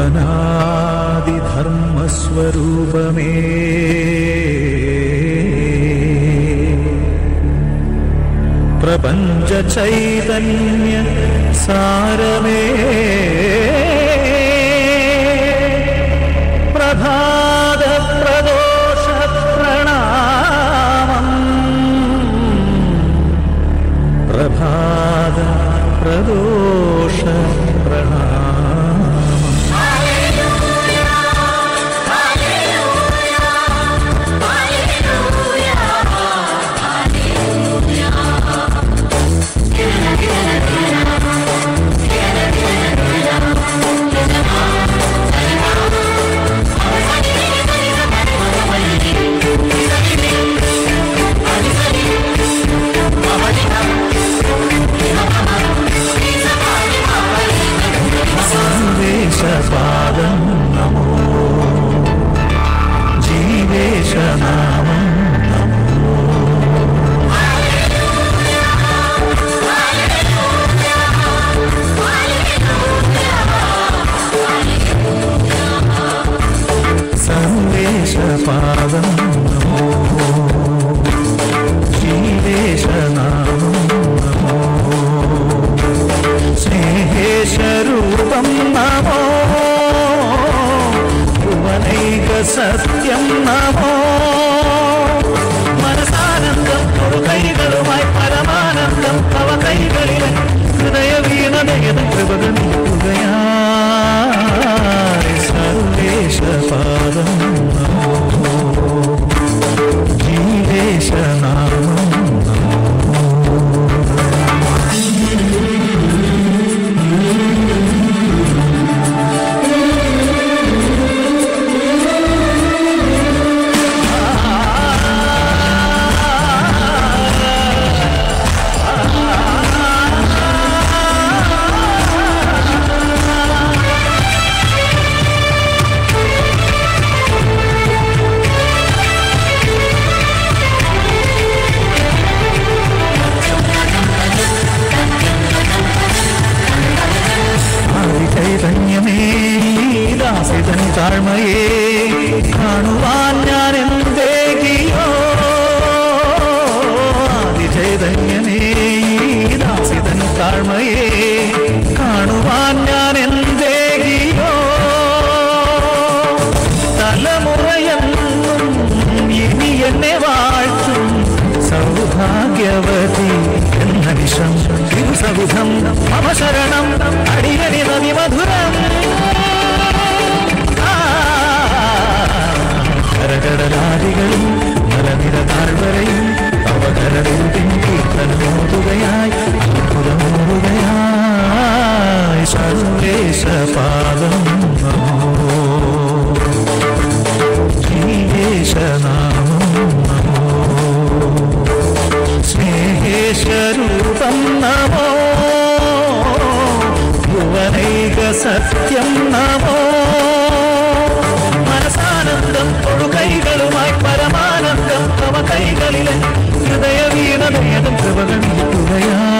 അനാദിധർമ്മസ്വരൂപമേ പ്രപഞ്ച ചൈതന്യ സാരമേ പ്രഭാത പ്രദോഷ പ്രണാമം പ്രഭാത പ്രദോഷ പ്രണാമം. പാദം നമോ ജീവേശനാമം നമോ സർവേശപാദം നമോ ജീവേശനാമം നമോ സ്നേഹേശരൂപം നമോ സത്യം നമോ മനസാനന്ദം കൈകളുമായി പരമാനന്ദം തവ കൈകളിലെ ഹൃദയ വീണതയത് കൃപകൾ നീക്കുകയായി സർവേശപാദം നമോ ജീവേശനാമം ചൈതന്യമേ ദാസിതൻ താഴ്മയേ കാണുവാൻ ഞാൻ എന്തേകിയോ ആദിചൈതന്യമേ ദാസിതൻ താഴ്മയേ കാണുവാൻ ഞാൻ എന്തേകിയോ തലമുറയെന്നും ഇനി എന്നെ വാഴ്ത്തും സൗഭാഗ്യവതി എന്ന വിഷം ദിവസവിധം മമ ശരണം അടിയണി നദി മധുരം കരകടലാദികളും നരനിര താഴ്വരയും അവകരൂപിൻ കീർത്തനമോതുകയായി അത്ഭുതമോതുകയായി സർവേശപാദം നമോ ജീവേശനാമം നമോ സ്നേഹേശരൂപം നമോ ഭുവനൈക സത്യം നമോ മനസാനന്ദം കൈകളുമായി പരമാനന്ദം തവ കൈകളിലെ ഹൃദയ വീണതേതും കൃപകൾ നീക്കുകയാ